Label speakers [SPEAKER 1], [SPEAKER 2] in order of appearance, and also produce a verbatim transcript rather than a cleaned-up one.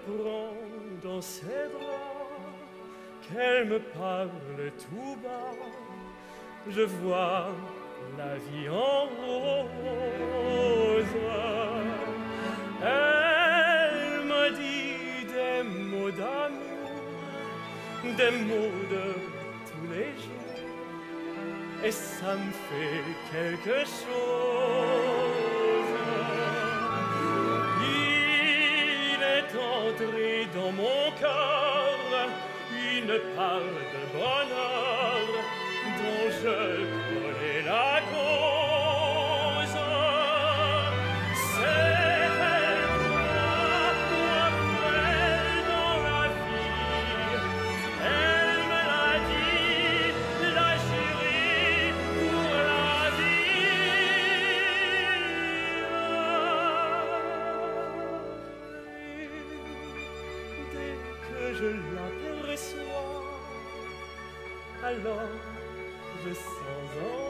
[SPEAKER 1] prend dans ses bras, qu'elle me parle tout bas, je vois la vie en rose. Elle me dit des mots d'amour, des mots de tous les jours, et ça me fait quelque chose. Il est entré dans mon cœur une part de bonheur dont je connais la cause. C'est elle, moi, moi belle dans la vie. Elle me l'a dit, la chérie pour la vie. Dès que je l'aperçois, alors je sens en